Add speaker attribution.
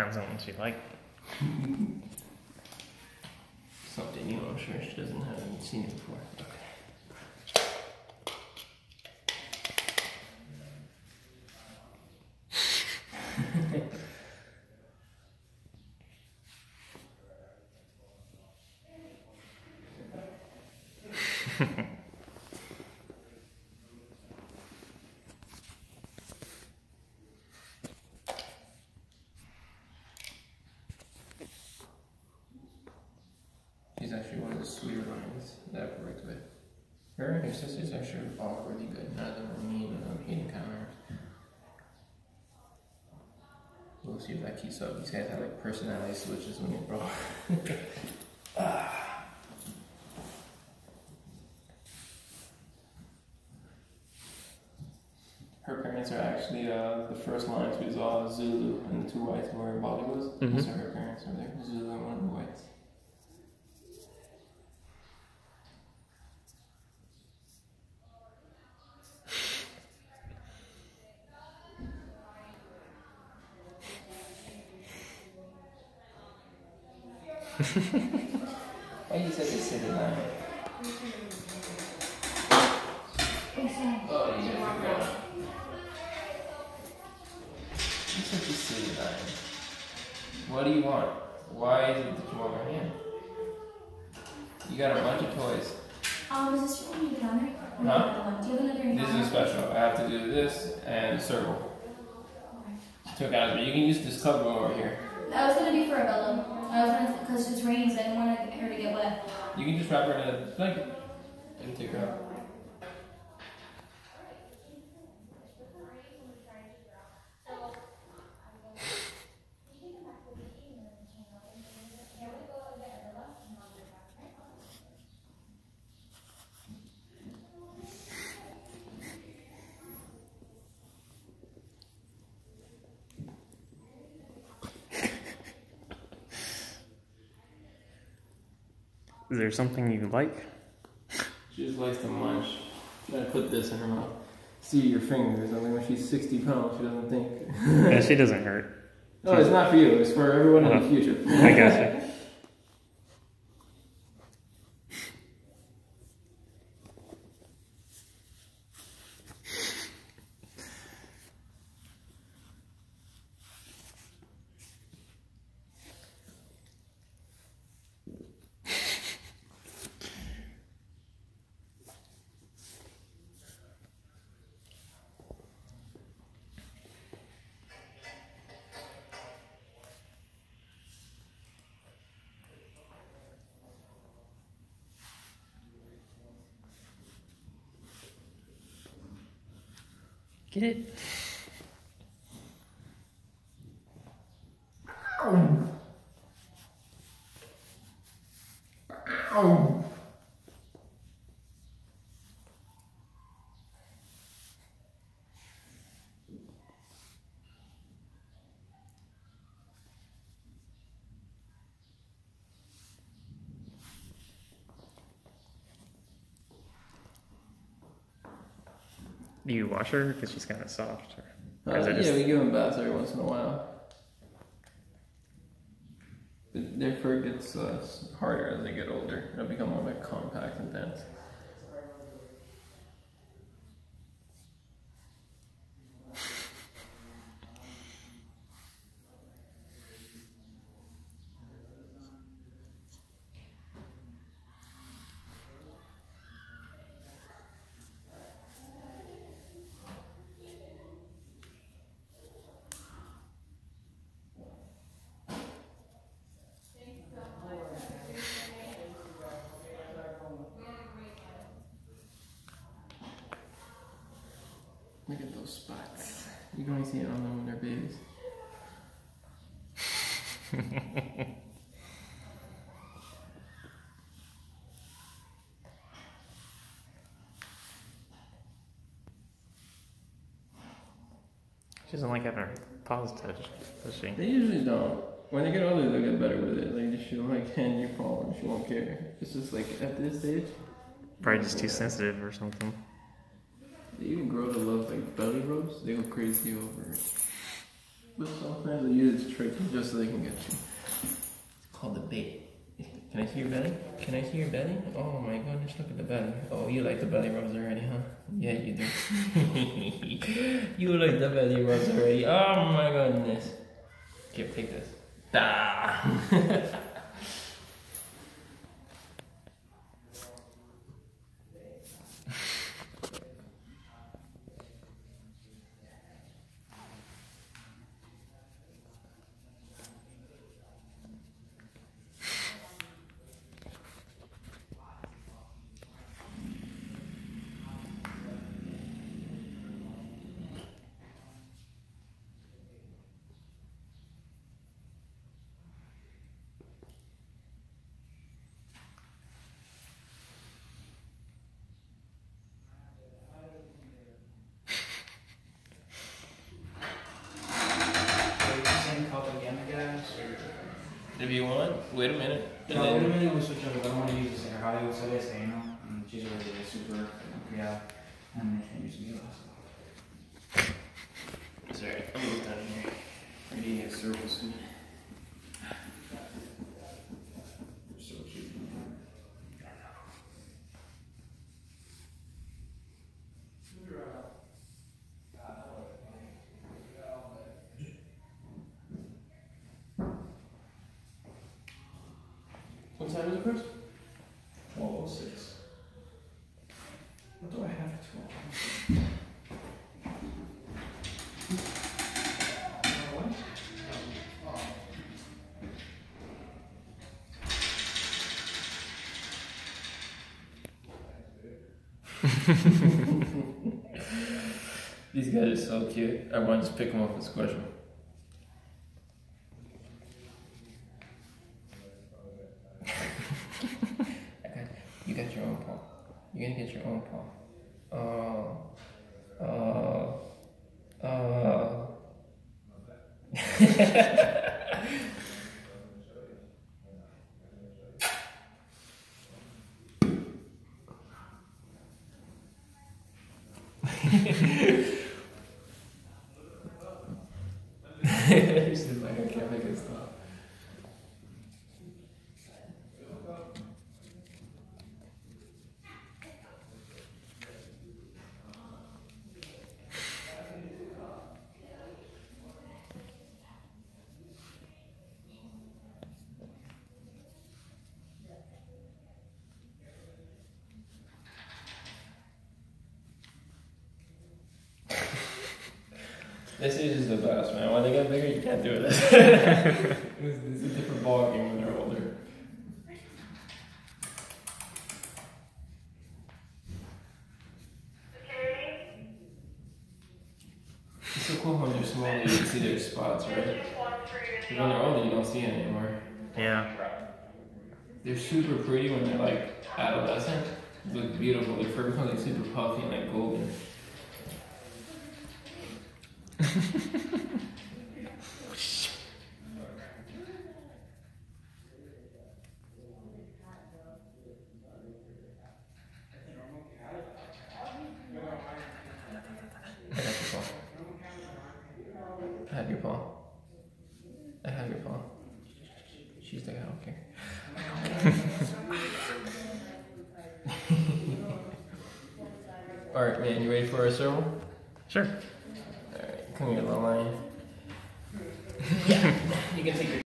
Speaker 1: found something she liked.
Speaker 2: Something new, I'm sure she haven't seen it before. Okay. She's actually one of the sweeter lions that I've worked with. Her and her sisters actually all really good. None of them are mean or hate encounters. We'll see if that keeps up. These guys have like personality switches when they grow up. Her parents are actually the first lions we saw, Zulu and the two whites were in Bollywood. Those are her parents over there, Zulu and one of the whites. Why you said to sit in that? Oh, you gotta figure it out. You said to sit in that. What do you want? Why is it that you want my hand? You got a bunch of toys.
Speaker 3: Is this for the counter?
Speaker 2: Huh?
Speaker 3: Do you have another encounter?
Speaker 2: This is a special. I have to do this and a circle. Took out, but you can use this cover over here.
Speaker 3: That was gonna be for Abella. Because it's raining, so I didn't want her to get wet.
Speaker 2: You can just wrap her in a blanket and take her out.
Speaker 1: Is there something you like?
Speaker 2: She just likes to munch. I put this in her mouth. See your fingers. I mean, when she's 60 pounds, she doesn't think.
Speaker 1: Yeah, she doesn't hurt.
Speaker 2: No, it's not for you. It's for everyone in the future.
Speaker 1: I gotcha. Get it? Do you wash her because she's kind of soft?
Speaker 2: Yeah, we give them baths every once in a while. But their fur gets harder as they get older. It'll become more like compact and dense. Look at those spots. You can only see it on them when they're babies.
Speaker 1: She doesn't like having her paws touched, does she?
Speaker 2: They usually don't. When they get older, they'll get better with it. Like, she'll like hand your paw and she won't care. It's just like at this stage.
Speaker 1: Probably just too sensitive or something.
Speaker 2: They even grow to love like belly rubs. They go crazy over it. But some friends will use this trick just so they can get you. It's called the bait. Can I see your belly? Can I see your belly? Oh my goodness, look at the belly. Oh, you like the belly rubs already, huh? Yeah, you do. You like the belly rubs already. Oh my goodness. Here, take this. Da. If you want, wait a minute.
Speaker 4: No, wait a minute, we'll switch over. I don't want to use this air. Hollywood said this, you know? And she's already super, yeah. And they use me also.
Speaker 2: Sorry, I'm almost done here.
Speaker 4: I'm eating a circle soon. So cute.
Speaker 2: What time is it, Chris?
Speaker 4: 12:06. What do I have at 12?
Speaker 2: These guys are so cute. I want to just pick them up and squish them. You got your own paw. You're gonna get your own paw. He's just like, I can't make it stop. This is just the best, man. When they get bigger, you can't do this. It's a different ball game when they're older. It's so cool when they're small, you can see their spots, right? But when they're older, you don't see it anymore.
Speaker 1: Yeah.
Speaker 2: They're super pretty when they're like adolescent. They look beautiful. Their fur becomes like super puffy and like golden. I have your paw. I have your paw. She's like, I don't care. Alright, man, you ready for a serval?
Speaker 1: Sure.
Speaker 2: Alright, come here, little lion. Yeah, you can take your